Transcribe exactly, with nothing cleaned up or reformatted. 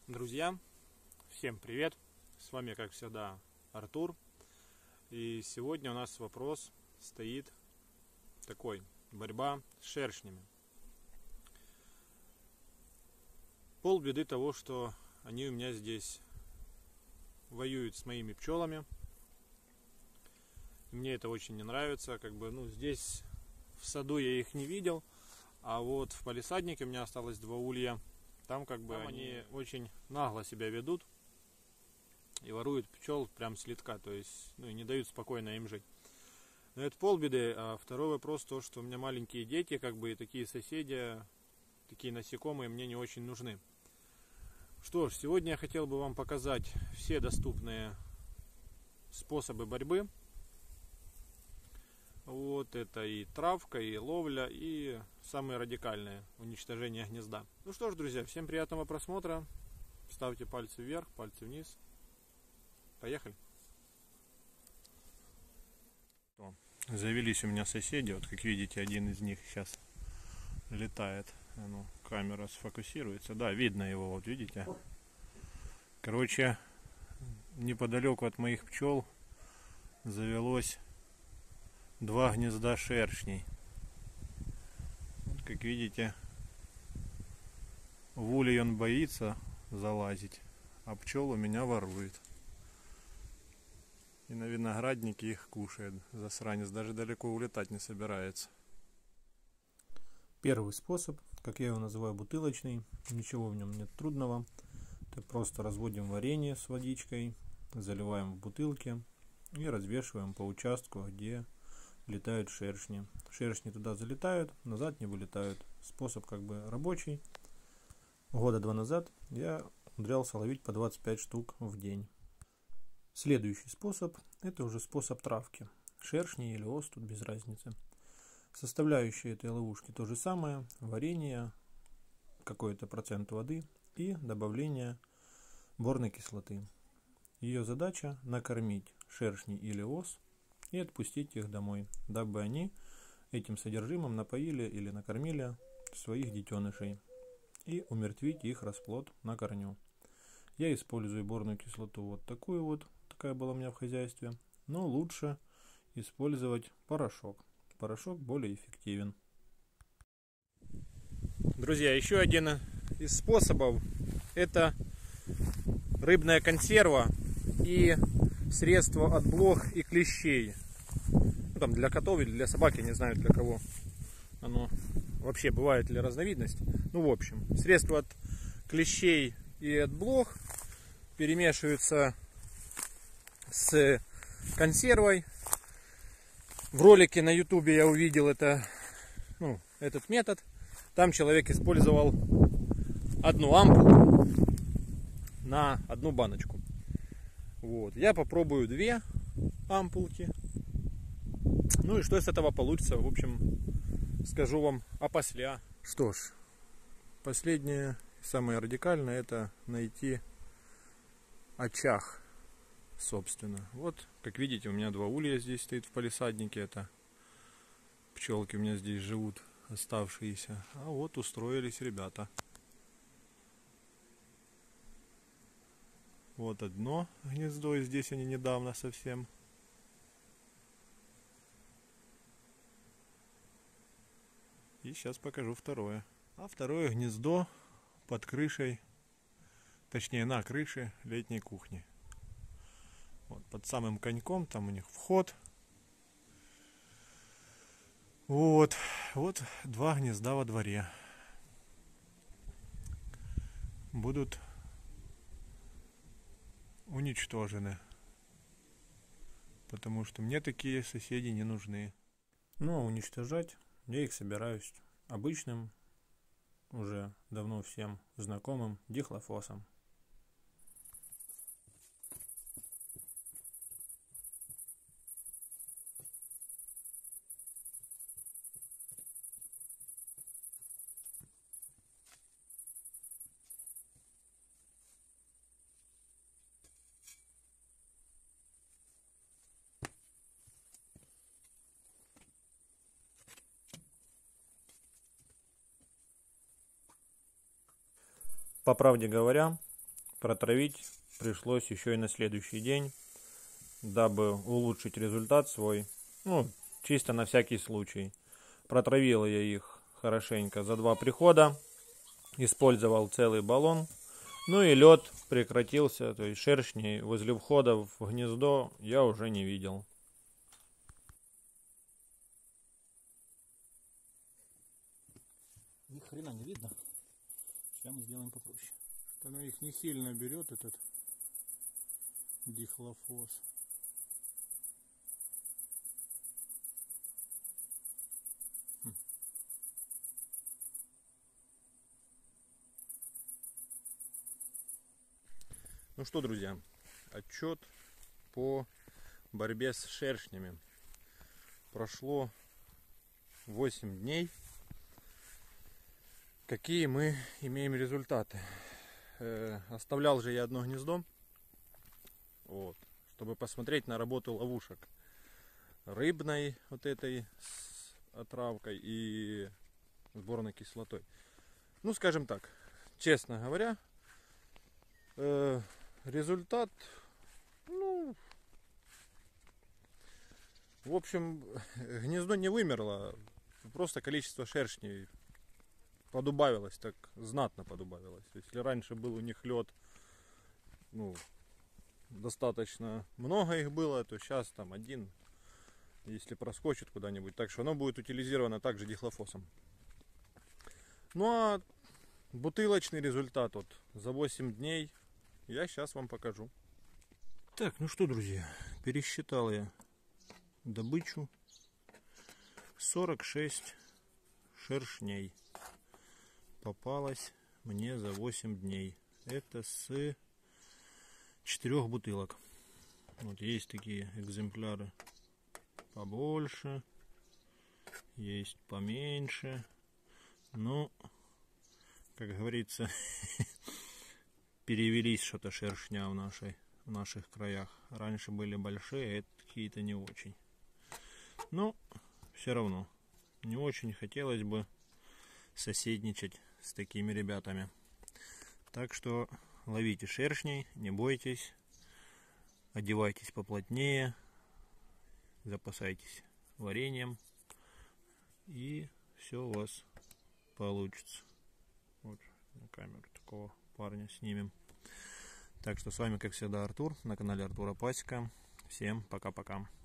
Друзья, всем привет! С вами, как всегда, Артур. И сегодня у нас вопрос стоит такой: борьба с шершнями. Полбеды того, что они у меня здесь воюют с моими пчелами. Мне это очень не нравится. Как бы, ну, здесь в саду я их не видел, а вот в палисаднике у меня осталось два улья. Там как бы Там они, они очень нагло себя ведут и воруют пчел прям с литка, то есть, ну, и не дают спокойно им жить. Но это полбеды. А второй вопрос то, что у меня маленькие дети, как бы, и такие соседи, такие насекомые мне не очень нужны. Что ж, сегодня я хотел бы вам показать все доступные способы борьбы. Вот это и травка, и ловля, и самые радикальные — уничтожение гнезда. Ну что ж, друзья, всем приятного просмотра. Ставьте пальцы вверх, пальцы вниз. Поехали. Завелись у меня соседи. Вот, как видите, один из них сейчас летает. Ну, камера сфокусируется. Да, видно его, вот видите. Короче, неподалеку от моих пчел завелось два гнезда шершней. Вот, как видите, в улей он боится залазить, а пчел у меня ворует. И на винограднике их кушает. Засранец даже далеко улетать не собирается. Первый способ, как я его называю, бутылочный. Ничего в нем нет трудного. Это просто разводим варенье с водичкой, заливаем в бутылки и развешиваем по участку, где летают шершни. Шершни туда залетают, назад не вылетают. Способ как бы рабочий. Года два назад я умудрялся ловить по двадцать пять штук в день. Следующий способ — это уже способ травки. Шершни или ос, тут без разницы. Составляющие этой ловушки то же самое: варенье, какой-то процент воды и добавление борной кислоты. Ее задача — накормить шершни или ос и отпустить их домой, дабы они этим содержимым напоили или накормили своих детенышей и умертвить их расплод на корню. Я использую борную кислоту вот такую вот, такая была у меня в хозяйстве, но лучше использовать порошок. Порошок более эффективен. Друзья, еще один из способов — это рыбная консерва и средство от блох и клещей. Ну, там для котов или для собак, я не знаю для кого оно вообще, бывает ли разновидность. Ну, в общем, средства от клещей и от блох перемешиваются с консервой. В ролике на ютубе я увидел это, ну, этот метод. Там человек использовал одну ампулу на одну баночку. Вот. Я попробую две ампулки. Ну и что из этого получится, в общем, скажу вам опосля. Что ж, последнее, самое радикальное — это найти очаг, собственно. Вот, как видите, у меня два улья здесь стоит в палисаднике. Это пчелки у меня здесь живут, оставшиеся. А вот устроились ребята. Вот одно гнездо, и здесь они недавно совсем. И сейчас покажу второе. А второе гнездо под крышей, точнее на крыше летней кухни. Вот, под самым коньком, там у них вход. Вот, вот два гнезда во дворе. Будут уничтожены, потому что мне такие соседи не нужны. Ну а уничтожать я их собираюсь обычным, уже давно всем знакомым дихлофосом. По правде говоря, протравить пришлось еще и на следующий день, дабы улучшить результат свой. Ну, чисто на всякий случай. Протравил я их хорошенько за два прихода. Использовал целый баллон. Ну и лед прекратился, то есть шершней возле входа в гнездо я уже не видел. Ни хрена не видно. Сейчас мы сделаем попроще. Оно их не сильно берет, этот дихлофос. Хм. Ну что, друзья, отчет по борьбе с шершнями. Прошло восемь дней. Какие мы имеем результаты? Э, оставлял же я одно гнездо, вот, чтобы посмотреть на работу ловушек рыбной вот этой с отравкой и сборной кислотой. Ну, скажем так, честно говоря, э, результат, ну, в общем, гнездо не вымерло, просто количество шершней подубавилось, так знатно подубавилось. Если раньше был у них лед, ну, достаточно много их было, то сейчас там один, если проскочит куда-нибудь. Так что оно будет утилизировано также дихлофосом. Ну а бутылочный результат вот за восемь дней я сейчас вам покажу. Так, ну что, друзья, пересчитал я добычу. сорок шесть шершней попалось мне за восемь дней. Это с четырех бутылок. Вот есть такие экземпляры побольше, есть поменьше. Ну, как говорится, перевелись что-то шершня в нашей, в наших краях. Раньше были большие, а это какие-то не очень. Но все равно не очень хотелось бы соседничать с такими ребятами. Так что ловите шершней, не бойтесь, одевайтесь поплотнее, запасайтесь вареньем, и все у вас получится. Вот на камеру такого парня снимем. Так что с вами, как всегда, Артур, на канале Артура Пасека. Всем пока-пока.